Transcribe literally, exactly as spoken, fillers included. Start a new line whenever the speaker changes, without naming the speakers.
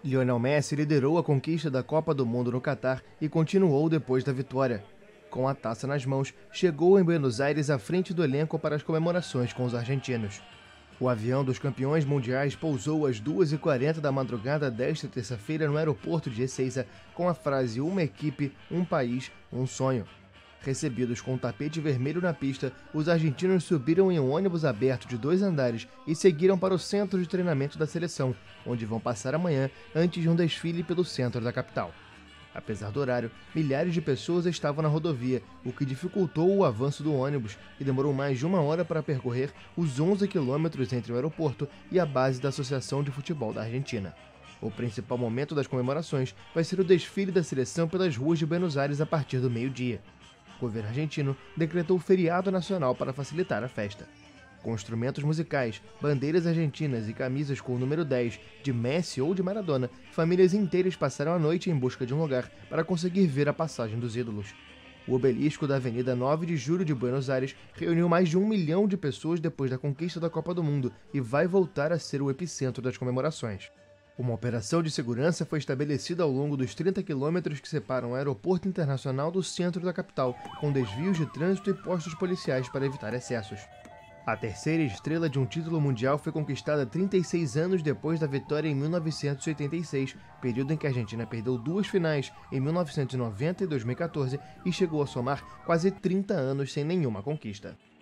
Lionel Messi liderou a conquista da Copa do Mundo no Catar e continuou depois da vitória. Com a taça nas mãos, chegou em Buenos Aires à frente do elenco para as comemorações com os argentinos. O avião dos campeões mundiais pousou às duas e quarenta da madrugada desta terça-feira no aeroporto de Ezeiza com a frase "Uma equipe, um país, um sonho". Recebidos com um tapete vermelho na pista, os argentinos subiram em um ônibus aberto de dois andares e seguiram para o centro de treinamento da seleção, onde vão passar amanhã antes de um desfile pelo centro da capital. Apesar do horário, milhares de pessoas estavam na rodovia, o que dificultou o avanço do ônibus e demorou mais de uma hora para percorrer os onze quilômetros entre o aeroporto e a base da Associação de Futebol da Argentina. O principal momento das comemorações vai ser o desfile da seleção pelas ruas de Buenos Aires a partir do meio-dia. O governo argentino decretou feriado nacional para facilitar a festa. Com instrumentos musicais, bandeiras argentinas e camisas com o número dez de Messi ou de Maradona, famílias inteiras passaram a noite em busca de um lugar para conseguir ver a passagem dos ídolos. O obelisco da Avenida nove de Julho de Buenos Aires reuniu mais de um milhão de pessoas depois da conquista da Copa do Mundo e vai voltar a ser o epicentro das comemorações. Uma operação de segurança foi estabelecida ao longo dos trinta quilômetros que separam o aeroporto internacional do centro da capital, com desvios de trânsito e postos policiais para evitar excessos. A terceira estrela de um título mundial foi conquistada trinta e seis anos depois da vitória em mil novecentos e oitenta e seis, período em que a Argentina perdeu duas finais, em mil novecentos e noventa e dois mil e quatorze, e chegou a somar quase trinta anos sem nenhuma conquista.